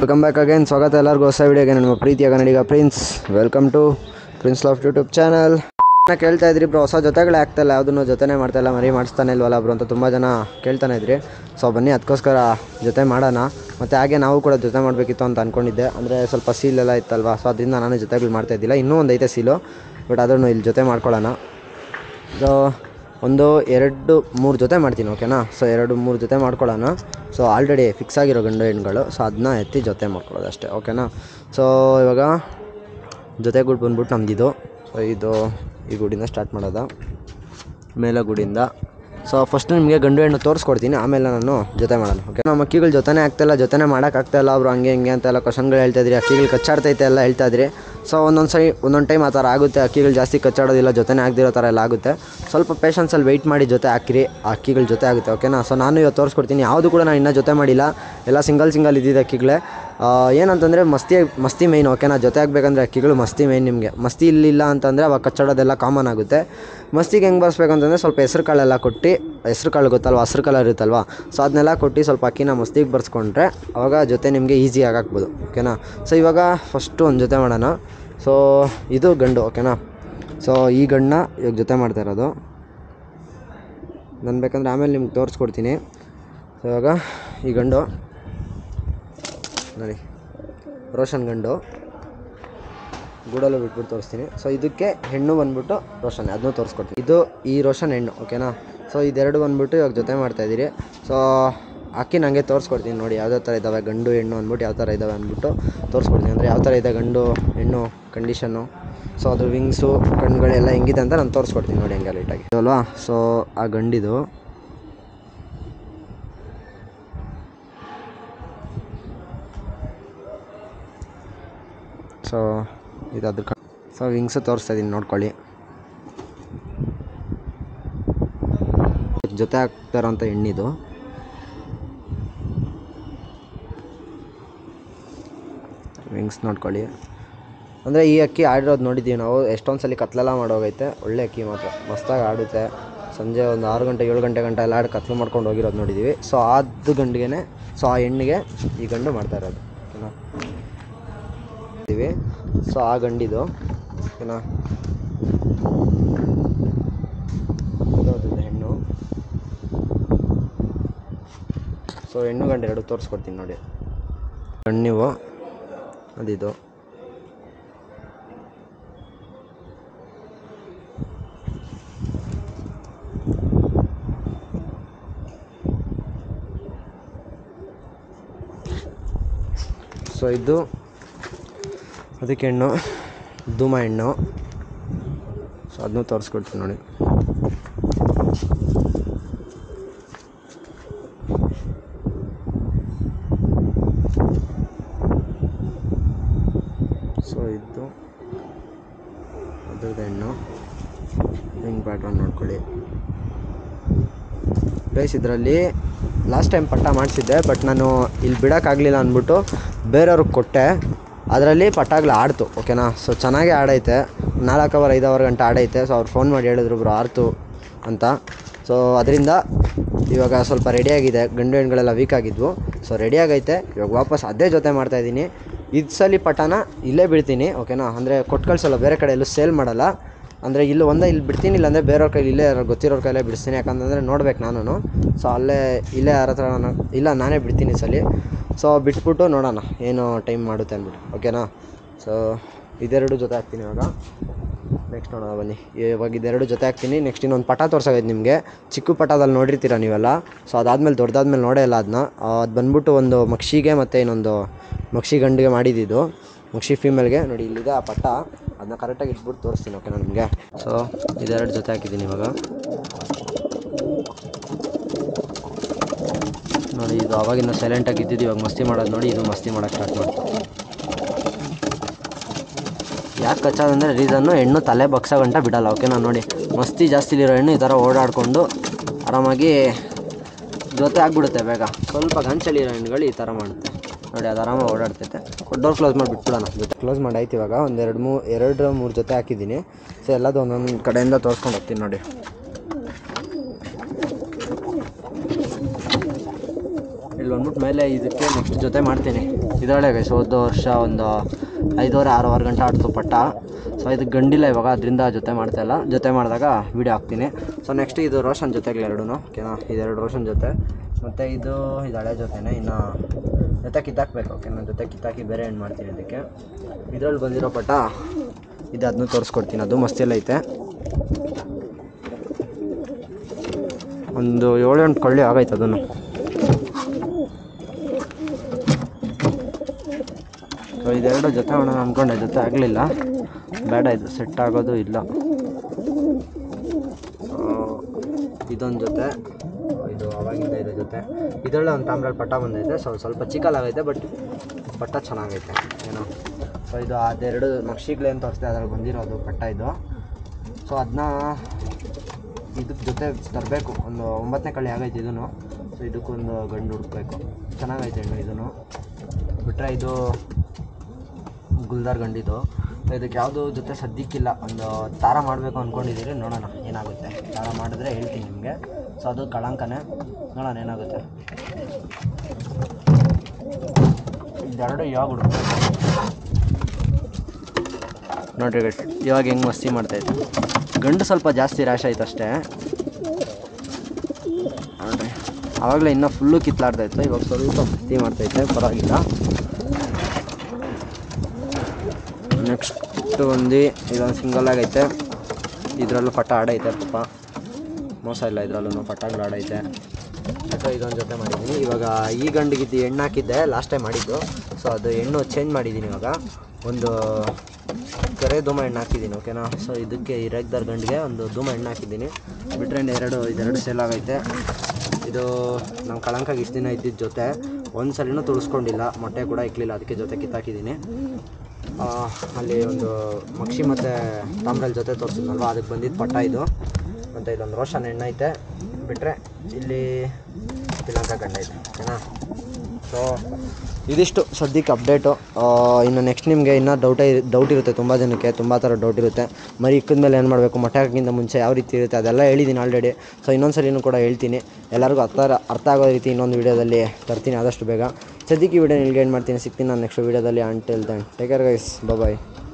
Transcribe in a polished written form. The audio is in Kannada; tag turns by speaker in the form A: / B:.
A: Welcome back again. ಸ್ವಾಗತ ಎಲ್ಲರಿಗೂ ಹೊಸ ವಿಡಿಯೋಗೆ. ನಿಮ್ಮ ಪ್ರೀತಿಯ ಕನ್ನಡಿಗ Prince. Welcome to Prince Loft YouTube channel. ಕೇಳ್ತಾ ಇದ್ರಿ ಬ್ರೋ, ಹೊಸ ಜೊತೆಗಳೇ ಆಗ್ತಾಯಿಲ್ಲ, ಯಾವುದನ್ನು ಜೊತೆನೇ ಮಾಡ್ತಾಯಿಲ್ಲ, ಮರಿ ಮಾಡಿಸ್ತಾನೆ ಇಲ್ವಲ್ಲ ಬ್ರೋ ಅಂತ ತುಂಬ ಜನ ಕೇಳ್ತಾನೆ ಇದ್ರಿ. ಸೊ ಬನ್ನಿ, ಅದಕ್ಕೋಸ್ಕರ ಜೊತೆ ಮಾಡೋಣ. ಮತ್ತು ಹಾಗೆ ನಾವು ಕೂಡ ಜೊತೆ ಮಾಡಬೇಕಿತ್ತು ಅಂತ ಅಂದ್ಕೊಂಡಿದ್ದೆ. ಅಂದರೆ ಸ್ವಲ್ಪ ಸೀಲೆಲ್ಲ ಇತ್ತಲ್ವ, ಸೊ ಅದರಿಂದ ನಾನು ಜೊತೆಗಳು ಮಾಡ್ತಾಯಿದ್ದಿಲ್ಲ. ಇನ್ನೂ ಒಂದು ಐತೆ ಸೀಲು, ಬಟ್ ಅದನ್ನು ಇಲ್ಲಿ ಜೊತೆ ಮಾಡ್ಕೊಳ್ಳೋಣ. ಸೊ ಒಂದು 2-3 ಜೊತೆ ಮಾಡ್ತೀನಿ, ಓಕೆನಾ. ಸೊ 2-3 ಜೊತೆ ಮಾಡ್ಕೊಳ್ಳೋಣ. ಸೊ ಆಲ್ರೆಡಿ ಫಿಕ್ಸ್ ಆಗಿರೋ ಗಂಡು ಹೆಣ್ಣುಗಳು, ಸೊ ಅದನ್ನ ಎತ್ತಿ ಜೊತೆ ಮಾಡ್ಕೊಳ್ಳೋದು ಅಷ್ಟೇ, ಓಕೆನಾ. ಸೊ ಇವಾಗ ಜೊತೆಗಳು ಬಂದ್ಬಿಟ್ಟು ನಮ್ಮದಿದು. ಸೊ ಇದು ಈ ಗುಡಿಯಿಂದ ಸ್ಟಾರ್ಟ್ ಮಾಡೋದು, ಮೇಲೆ ಗುಡಿಯಿಂದ. ಸೊ ಫಸ್ಟ್ ನಿಮಗೆ ಗಂಡು ಹೆಣ್ಣು ತೋರಿಸ್ಕೊಡ್ತೀನಿ, ಆಮೇಲೆ ನಾನು ಜೊತೆ ಮಾಡೋಣ, ಓಕೆ. ನಮ್ಮ ಅಕ್ಕಿಗಳು ಜೊತೆನೇ ಆಗ್ತಾಯಿಲ್ಲ, ಜೊತೆನೇ ಮಾಡೋಕ್ಕಾಗ್ತಾಯಿಲ್ಲ ಅವರು, ಹಂಗೆ ಹಿಂಗೆ ಅಂತೆಲ್ಲ ಕ್ವಶನ್ಗಳು ಹೇಳ್ತಾಯಿದ್ರಿ. ಅಕ್ಕಿಗಳು ಕಚ್ಚಾಡ್ತೈತೆ ಎಲ್ಲ ಹೇಳ್ತಾಯಿದ್ರಿ. ಸೊ ಒಂದೊಂದು ಟೈಮ್ ಆ ಥರ ಆಗುತ್ತೆ, ಅಕ್ಕಿಗಳು ಜಾಸ್ತಿ ಕಚ್ಚಾಡೋದಿಲ್ಲ, ಜೊತೆನೇ ಆಗದಿರೋ ಥರ ಎಲ್ಲ ಆಗುತ್ತೆ. ಸ್ವಲ್ಪ ಪೇಷನ್ಸಲ್ಲಿ ವೆಯ್ಟ್ ಮಾಡಿ ಜೊತೆ ಹಾಕಿರಿ, ಆ ಅಕ್ಕಿಗಳ ಜೊತೆ ಆಗುತ್ತೆ, ಓಕೆನಾ. ಸೊ ನಾನು ಇವತ್ತು ತೋರಿಸ್ಕೊಡ್ತೀನಿ. ಯಾವುದು ಕೂಡ ನಾನು ಇನ್ನೂ ಜೊತೆ ಮಾಡಿಲ್ಲ, ಎಲ್ಲ ಸಿಂಗಲ್ ಇದ್ದಿದ್ದು ಅಕ್ಕಿಗಳೇ. ಏನಂತಂದರೆ ಮಸ್ತಿ ಮೈನ್, ಓಕೆನಾ. ಜೊತೆ ಆಗಬೇಕಂದ್ರೆ ಅಕ್ಕಿಗಳು ಮಸ್ತಿ ಮೈನ್. ನಿಮಗೆ ಮಸ್ತಿ ಇಲ್ಲಿಲ್ಲ ಅಂತಂದರೆ ಅವಾಗ ಕಚ್ಚಾಡೋದೆಲ್ಲ ಕಾಮನ್ ಆಗುತ್ತೆ. ಮಸ್ತಿಗೆ ಹೆಂಗೆ ಬರ್ಸ್ಬೇಕಂತಂದರೆ ಸ್ವಲ್ಪ ಹೆಸ್ರು ಕಾಳೆಲ್ಲ ಕೊಟ್ಟು, ಹೆಸ್ರು ಕಾಳು ಗೊತ್ತಲ್ವ, ಹಸ್ರು ಕಲರ್ ಇರುತ್ತಲ್ವ, ಸೊ ಅದನ್ನೆಲ್ಲ ಕೊಟ್ಟು ಸ್ವಲ್ಪ ಅಕ್ಕಿನ ಮಸ್ತಿಗೆ ಬರ್ಸ್ಕೊಂಡ್ರೆ ಆವಾಗ ಜೊತೆ ನಿಮಗೆ ಈಸಿಯಾಗಿ ಹಾಕ್ಬೋದು, ಓಕೆನಾ. ಸೊ ಇವಾಗ ಫಸ್ಟು ಒಂದು ಜೊತೆ ಮಾಡೋಣ. ಸೊ ಇದು ಗಂಡು, ಓಕೆನಾ. ಸೊ ಈ ಗಂಡನ್ನ ಇವಾಗ ಜೊತೆ ಮಾಡ್ತಾ ಇರೋದು ನಾನು, ಬೇಕಂದರೆ ಆಮೇಲೆ ನಿಮ್ಗೆ ತೋರಿಸ್ಕೊಡ್ತೀನಿ. ಸೊ ಇವಾಗ ಈ ಗಂಡು ನೋಡಿ, ರೋಷನ್ ಗಂಡು, ಗೂಡಲ್ಲೂ ಬಿಟ್ಬಿಟ್ಟು ತೋರಿಸ್ತೀನಿ. ಸೊ ಇದಕ್ಕೆ ಹೆಣ್ಣು ಬಂದ್ಬಿಟ್ಟು ರೋಷನ್, ಅದನ್ನೂ ತೋರಿಸ್ಕೊಡ್ತೀನಿ. ಇದು ಈ ರೋಷನ್ ಹೆಣ್ಣು, ಓಕೆನಾ. ಸೊ ಇದೆರಡು ಬಂದ್ಬಿಟ್ಟು ಇವಾಗ ಜೊತೆ ಮಾಡ್ತಾಯಿದ್ದೀರಿ. ಸೊ ಅಕ್ಕಿ ನನಗೆ ತೋರಿಸ್ಕೊಡ್ತೀನಿ ನೋಡಿ, ಯಾವುದೇ ಥರ ಇದ್ದಾವೆ ಗಂಡು ಹೆಣ್ಣು ಅಂದ್ಬಿಟ್ಟು, ಯಾವ ಥರ ಇದ್ದಾವೆ ಅಂದ್ಬಿಟ್ಟು ತೋರಿಸ್ಕೊಡ್ತೀನಿ. ಅಂದರೆ ಯಾವ ಥರ ಇದೆ ಗಂಡು ಹೆಣ್ಣು ಕಂಡೀಷನ್ನು, ಸೊ ಅದು ವಿಂಗ್ಸು ಕಣ್ಣುಗಳೆಲ್ಲ ಹೆಂಗಿದೆ ಅಂತ ನಾನು ತೋರಿಸ್ಕೊಡ್ತೀನಿ ನೋಡಿ, ಹಂಗೆ ಲೈಟಾಗಿ ಅಲ್ವಾ. ಸೊ ಆ ಗಂಡಿದು ಸೊ ಇದಾದ್ರ ಸೊ ವಿಂಗ್ಸು ತೋರಿಸ್ತಾ ಇದ್ದೀನಿ ನೋಡ್ಕೊಳ್ಳಿ. ಜೊತೆ ಆಗ್ತಾರಂಥ ಹೆಣ್ಣಿದು. ವಿಂಗ್ಸ್ ನೋಡ್ಕೊಳ್ಳಿ. ಅಂದರೆ ಈ ಅಕ್ಕಿ ಆಡಿರೋದು ನೋಡಿದ್ದೀವಿ ನಾವು, ಎಷ್ಟೊಂದು ಸಲ ಕತ್ಲೆಲ್ಲ ಮಾಡೋಗೈತೆ. ಒಳ್ಳೆ ಅಕ್ಕಿ ಮಾತ್ರ ಮಸ್ತಾಗಿ ಆಡುತ್ತೆ. ಸಂಜೆ ಒಂದು 6 ಗಂಟೆ 7 ಗಂಟೆ ಎಲ್ಲ ಆಡಿ ಕತ್ಲು ಮಾಡ್ಕೊಂಡು ಹೋಗಿರೋದು ನೋಡಿದ್ದೀವಿ. ಸೊ ಅದು ಗಂಡಿಗೆ, ಸೊ ಆ ಹೆಣ್ಣಿಗೆ ಈ ಗಂಡು ಮಾಡ್ತಾ ಇರೋದು, ಓಕೆನಾ. ಸೊ ಆ ಗಂಡಿದು, ಓಕೆನಾ. ಅದು ಹೆಣ್ಣು. ಸೊ ಹೆಣ್ಣು ಗಂಡು ಎರಡು ತೋರಿಸ್ಕೊಡ್ತೀನಿ ನೋಡಿ. ಗಣ್ಣಿವು ಅದಿದು. ಸೊ ಇದು ಅದಕ್ಕೆ ಹೆಣ್ಣು, ಧೂಮ ಹೆಣ್ಣು. ಸೊ ಅದನ್ನೂ ತೋರಿಸ್ಕೊಡ್ತೀನಿ ನೋಡಿ. ಸೊ ಇದು ಅದ್ರದ್ದು ಹೆಣ್ಣು, ಹಿಂಗೆ ಪ್ಯಾಟ್ರನ್ ನೋಡ್ಕೊಳ್ಳಿ ಗೈಸ್. ಇದರಲ್ಲಿ ಲಾಸ್ಟ್ ಟೈಮ್ ಪಟ್ಟ ಮಾಡಿಸಿದ್ದೆ, ಬಟ್ ನಾನು ಇಲ್ಲಿ ಬಿಡೋಕ್ಕಾಗಲಿಲ್ಲ ಅಂದ್ಬಿಟ್ಟು ಬೇರೆಯವ್ರಿಗೆ ಕೊಟ್ಟೆ. ಅದರಲ್ಲಿ ಪಟ್ಟಾಗ್ಲು ಆಡ್ತು, ಓಕೆನಾ. ಸೊ ಚೆನ್ನಾಗೇ ಆಡೈತೆ, 4 ಅವರ್ 5 ಅವರ್ ಗಂಟೆ ಆಡೈತೆ. ಸೊ ಅವ್ರು ಫೋನ್ ಮಾಡಿ ಹೇಳಿದ್ರು ಬ್ರೋ ಆಡ್ತು ಅಂತ. ಸೊ ಅದರಿಂದ ಇವಾಗ ಸ್ವಲ್ಪ ರೆಡಿಯಾಗಿದೆ. ಗಂಡು ಹೆಣ್ಣುಗಳೆಲ್ಲ ವೀಕ್ ಆಗಿದ್ವು, ಸೊ ರೆಡಿಯಾಗೈತೆ. ಇವಾಗ ವಾಪಸ್ ಅದೇ ಜೊತೆ ಮಾಡ್ತಾಯಿದ್ದೀನಿ. ಇದು ಸಲ ಪಟಾನ ಇಲ್ಲೇ ಬಿಡ್ತೀನಿ, ಓಕೆನಾ. ಅಂದರೆ ಕೊಟ್ಟು ಕಳಿಸಲ್ಲ, ಬೇರೆ ಕಡೆ ಎಲ್ಲೂ ಸೇಲ್ ಮಾಡಲ್ಲ. ಅಂದರೆ ಇಲ್ಲಿ ಬಿಡ್ತೀನಿ, ಇಲ್ಲಾಂದರೆ ಬೇರೆಯವ್ರ ಕೈಲಿ, ಇಲ್ಲೇ ಗೊತ್ತಿರೋರ ಕೈಲೇ ಬಿಡಿಸ್ತೀನಿ. ಯಾಕಂತಂದರೆ ನೋಡ್ಬೇಕು ನಾನು. ಸೊ ಇಲ್ಲೇ ಯಾರ ಹತ್ರ ಇಲ್ಲ, ನಾನೇ ಬಿಡ್ತೀನಿ ಈ ಸಲ. ಸೊ ಬಿಟ್ಬಿಟ್ಟು ನೋಡೋಣ ಏನು ಟೈಮ್ ಮಾಡುತ್ತೆ ಅಂದ್ಬಿಟ್ಟು, ಓಕೆನಾ. ಸೊ ಇದೆರಡು ಜೊತೆ ಹಾಕ್ತೀನಿ ಇವಾಗ. ನೆಕ್ಸ್ಟ್ ನೋಡೋಣ ಬನ್ನಿ. ಇವಾಗ ಇದೆರಡು ಜೊತೆ ಹಾಕ್ತೀನಿ. ನೆಕ್ಸ್ಟ್ ಇನ್ನೊಂದು ಪಟ ತೋರ್ಸಾಗೈತೆ ನಿಮಗೆ. ಚಿಕ್ಕ ಪಟದಲ್ಲಿ ನೋಡಿರ್ತೀರ ನೀವೆಲ್ಲ. ಸೊ ಅದಾದಮೇಲೆ ದೊಡ್ಡದಾದ್ಮೇಲೆ ನೋಡೇ ಇಲ್ಲ ಅದನ್ನ. ಅದು ಬಂದ್ಬಿಟ್ಟು ಒಂದು ಮಕ್ಷಿಗೆ ಮತ್ತು ಇನ್ನೊಂದು ಮಕ್ಷಿ ಗಂಡಿಗೆ ಮಾಡಿದ್ದು, ಮಕ್ಷಿ ಫೀಮೇಲ್ಗೆ. ನೋಡಿ ಇಲ್ಲಿದೆ ಆ ಪಟ, ಅದನ್ನ ಕರೆಕ್ಟಾಗಿ ಇಟ್ಬಿಟ್ಟು ತೋರಿಸ್ತೀನಿ, ಓಕೆನಾ ನಿಮಗೆ. ಸೊ ಇದೆರಡು ಜೊತೆ ಹಾಕಿದ್ದೀನಿ ಇವಾಗ ನೋಡಿ. ಇದು ಅವಾಗಿಂದ ಸೈಲೆಂಟಾಗಿ ಇದ್ದಿದ್ದು, ಇವಾಗ ಮಸ್ತಿ ಮಾಡೋದು ನೋಡಿ. ಇದು ಮಸ್ತಿ ಮಾಡೋಕ್ಕೆ ಸ್ಟಾರ್ಟ್ ಮಾಡ್ತು. ಯಾಕೆ ಕಚ್ಚೋದಂದರೆ ರೀಸನ್ನು, ಹೆಣ್ಣು ತಲೆ ಬಗ್ಸೋ ಗಂಟ ಬಿಡಲ್ಲ, ಓಕೆನಾ. ನೋಡಿ ಮಸ್ತಿ ಜಾಸ್ತಿಲಿರೋ ಹೆಣ್ಣು ಈ ಥರ ಓಡಾಡಿಕೊಂಡು ಆರಾಮಾಗಿ ಜೊತೆ ಆಗಿಬಿಡುತ್ತೆ ಬೇಗ. ಸ್ವಲ್ಪ ಗಂಚಲಿರೋ ಹೆಣ್ಣುಗಳು ಈ ಥರ ಮಾಡುತ್ತೆ ನೋಡಿ, ಅದು ಆರಾಮಾಗಿ ಓಡಾಡ್ತೈತೆ. ಡೋರ್ ಕ್ಲೋಸ್ ಮಾಡಿ ಬಿಟ್ಬಿಡೋಣ. ಜೊತೆ ಕ್ಲೋಸ್ ಮಾಡಿ ಆಯ್ತು. ಇವಾಗ ಒಂದು 2-3 ಜೊತೆ ಹಾಕಿದ್ದೀನಿ. ಸೊ ಎಲ್ಲದು ಒಂದೊಂದು ಕಡೆಯಿಂದ ತೋರಿಸ್ಕೊಂಡು ಹೋಗ್ತೀನಿ ನೋಡಿ. ಬಂದ್ಬಿಟ್ಟು ಮೇಲೆ ಇದಕ್ಕೆ ನೆಕ್ಸ್ಟ್ ಜೊತೆ ಮಾಡ್ತೀನಿ. ಇದರೊಳಗೆ ಗೈಸ್ ಹೋದ ವರ್ಷ ಒಂದು 5-6 ಗಂಟೆ ಆಡ್ತು ಪಟ್ಟ. ಸೊ ಇದು ಗಂಡಿಲ್ಲ ಇವಾಗ, ಅದರಿಂದ ಜೊತೆ ಮಾಡ್ತಾಯಿಲ್ಲ. ಜೊತೆ ಮಾಡಿದಾಗ ವೀಡಿಯೋ ಹಾಕ್ತೀನಿ. ಸೊ ನೆಕ್ಸ್ಟ್ ಇದು ರೋಷನ್ ಜೊತೆಗಳೆರಡೂ ಓಕೆನಾ, ಇದೆರಡು ರೋಷನ್ ಜೊತೆ. ಮತ್ತು ಇದು ಹಳೆ ಜೊತೆನೇ, ಇನ್ನು ಜೊತೆ ಕಿತ್ತಾಕಬೇಕು ಓಕೆನಾ. ಜೊತೆ ಕಿತ್ತಾಕಿ ಬೇರೆ ಏನು ಮಾಡ್ತೀನಿ ಅದಕ್ಕೆ. ಇದರಲ್ಲಿ ಬಂದಿರೋ ಪಟ್ಟ ಇದು, ಅದನ್ನು ತೋರಿಸ್ಕೊಡ್ತೀನಿ. ಅದು ಮಸ್ತಿಲ್ಲ ಐತೆ. ಒಂದು 7-8 ಕೊಳ್ಳಿ ಆಗೈತೆ ಅದನ್ನು. ಸೊ ಇದೆರಡು ಜೊತೆ ಮಾಡೋಣ ಅಂದ್ಕೊಂಡೆ, ಜೊತೆ ಆಗಲಿಲ್ಲ. ಬೇಡ, ಇದು ಸೆಟ್ ಆಗೋದು ಇಲ್ಲ. ಇದೊಂದು ಜೊತೆ, ಇದು ಅವಾಗಿಂದ ಇದೆ ಜೊತೆ. ಇದರಲ್ಲೇ ಒಂದು ತಾಮ್ರಲ್ಲಿ ಪಟ್ಟ ಬಂದೈತೆ. ಸ್ವಲ್ಪ ಚಿಕ್ಕಲಾಗೈತೆ, ಬಟ್ ಪಟ್ಟ ಚೆನ್ನಾಗೈತೆ ಏನೋ. ಸೊ ಇದು ಅದೆರಡು ನಕ್ಷಿಗ್ಲೆ ಅಂತ ತೋರಿಸ್ದೆ, ಅದ್ರಲ್ಲಿ ಬಂದಿರೋದು ಪಟ್ಟ ಇದು. ಸೊ ಅದನ್ನ ಇದಕ್ಕೆ ಜೊತೆ ತರಬೇಕು. ಒಂದು 9ನೇ ಕಳ್ಳಿ ಆಗೈತೆ ಇದೂ. ಸೊ ಇದಕ್ಕೊಂದು ಗಂಡು ಹುಡುಕಬೇಕು. ಚೆನ್ನಾಗೈತೆ ಹೆಣ್ಣು ಇದೂ. ಬಿಟ್ಟರೆ ಇದು ಗುಲ್ದಾರ್ ಗಂಡಿದು. ಇದಕ್ಕೆ ಯಾವುದು ಜೊತೆ ಸದ್ಯಕ್ಕಿಲ್ಲ. ಒಂದು ತಾರ ಮಾಡಬೇಕು ಅಂದ್ಕೊಂಡಿದ್ದೀರಿ, ನೋಡೋಣ ಏನಾಗುತ್ತೆ. ತಾರ ಮಾಡಿದ್ರೆ ಹೇಳ್ತೀನಿ ನಿಮಗೆ. ಸೊ ಅದು ಕಳಂಕನೇ, ನೋಡೋಣ ಏನಾಗುತ್ತೆ. ಇದೆರಡು ಇವಾಗ ಹುಡುಕ್ಬೇಕು ನೋಡ್ರಿ ಗೈಸ್. ಇವಾಗ ಹೆಂಗೆ ಮಸ್ತಿ ಮಾಡ್ತಾಯಿತ್ತು. ಗಂಡು ಸ್ವಲ್ಪ ಜಾಸ್ತಿ ರ್ಯಾಶ್ ಆಯ್ತು ಅಷ್ಟೇ ನೋಡ್ರಿ. ಆವಾಗಲೇ ಇನ್ನೂ ಫುಲ್ಲು ಕಿತ್ಲಾಡ್ತಾಯಿತ್ತು, ಇವಾಗ ಸ್ವಲ್ಪ ಮಸ್ತಿ ಮಾಡ್ತೈತೆ, ಪರವಾಗಿಲ್ಲ. ನೆಕ್ಸ್ಟ್ ಒಂದು ಇದೊಂದು ಸಿಂಗಲ್ ಆಗೈತೆ. ಇದರಲ್ಲೂ ಪಟ್ಟ ಆಡೈತೆ, ಪಾಪ ಮೋಸ ಇಲ್ಲ, ಇದರಲ್ಲೂ ಪಟ್ಟಗಳು ಆಡೈತೆ. ಸೊ ಇದೊಂದು ಜೊತೆ ಮಾಡಿದ್ದೀನಿ. ಇವಾಗ ಈ ಗಂಡಿಗಿದ್ದು ಹೆಣ್ಣು ಹಾಕಿದ್ದೆ ಲಾಸ್ಟ್ ಟೈಮ್ ಮಾಡಿದ್ದು. ಸೊ ಅದು ಹೆಣ್ಣು ಚೇಂಜ್ ಮಾಡಿದ್ದೀನಿ. ಇವಾಗ ಒಂದು ಕರೆ ಧೂಮ ಹೆಣ್ಣು ಹಾಕಿದ್ದೀನಿ ಓಕೆನಾ. ಸೊ ಇದಕ್ಕೆ ಇರಗ್ದಾರ್ ಗಂಡಿಗೆ ಒಂದು ಧೂಮ ಹೆಣ್ಣು ಹಾಕಿದ್ದೀನಿ. ಬಿಟ್ಟರೆ ಇದೆರಡು ಸೇಲ್ ಆಗೈತೆ. ಇದು ನಮ್ಮ ಕಳಂಕಾಗಿ ಇಷ್ಟು ದಿನ ಇದ್ದಿದ್ದ ಜೊತೆ. ಒಂದು ಸಲಿನೂ ತುಳಿಸ್ಕೊಂಡಿಲ್ಲ, ಮೊಟ್ಟೆ ಕೂಡ ಇಕ್ಕಲಿಲ್ಲ, ಅದಕ್ಕೆ ಜೊತೆ ಕಿತ್ತಾಕಿದ್ದೀನಿ. ಅಲ್ಲಿ ಒಂದು ಮಕ್ಷಿ ಮತ್ತು ತಾಮ್ರಲ್ಲಿ ಜೊತೆ ತೋರಿಸಿದ್ನಲ್ವ, ಅದಕ್ಕೆ ಬಂದಿದ್ದು ಪಟ್ಟ ಇದು. ಮತ್ತು ಇದೊಂದು ರೋಷನ್ ಹೆಣ್ಣೈತೆ. ಬಿಟ್ಟರೆ ಇಲ್ಲಿ ಶ್ರೀಲಂಕಾ ಗಂಡ ಐತೆ ಓಕೆನಾ. ಸೊ ಇದಿಷ್ಟು ಸದ್ಯಕ್ಕೆ ಅಪ್ಡೇಟು. ಇನ್ನು ನೆಕ್ಸ್ಟ್ ನಿಮಗೆ ಇನ್ನೂ ಡೌಟ್ ಇರುತ್ತೆ ತುಂಬ ಜನಕ್ಕೆ, ತುಂಬ ಥರ ಡೌಟ್ ಇರುತ್ತೆ. ಮರಿ ಇಕ್ಕಿದ ಮೇಲೆ ಏನು ಮಾಡಬೇಕು, ಮೊಟ್ಟೆ ಹಾಕೋಕ್ಕಿಂತ ಮುಂಚೆ ಯಾವ ರೀತಿ ಇರುತ್ತೆ, ಅದೆಲ್ಲ ಹೇಳಿದ್ದೀನಿ ಆಲ್ರೆಡಿ. ಸೊ ಇನ್ನೊಂದು ಸರಿನೂ ಕೂಡ ಹೇಳ್ತೀನಿ. ಎಲ್ಲರಿಗೂ ಅರ್ಥ ಆಗೋ ರೀತಿ ಇನ್ನೊಂದು ವೀಡಿಯೋದಲ್ಲಿ ತರ್ತೀನಿ ಆದಷ್ಟು ಬೇಗ. ಸದ್ಯಕ್ಕೆ ಈ ವಿಡಿಯೋ ನಿಲ್ಗೆ ಏನು ಮಾಡ್ತೀನಿ, ಸಿಗ್ತೀನಿ ನಾನು ನೆಕ್ಸ್ಟ್ ವೀಡಿಯೋದಲ್ಲಿ. Until then take care guys, ಬಾಯ್.